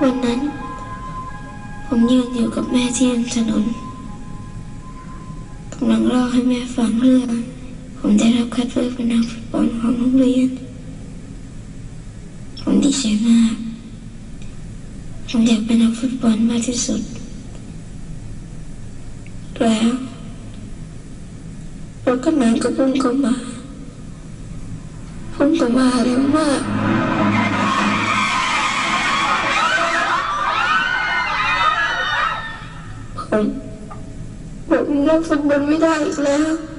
วันนั้นผมยืนอยู่กับแม่ที่ริมถนนกำลังเล่าให้แม่ฟังเรื่องผมได้รับคัดเลือกเป็นนักฟุตบอลของโรงเรียนผมดีใจมากผมอยากเป็นนักฟุตบอลมากที่สุดแล้วรถกำลังก็พุ่งเข้ามาเร็วมากผมเล่นฟุตบอลไม่ได้อีกแล้ว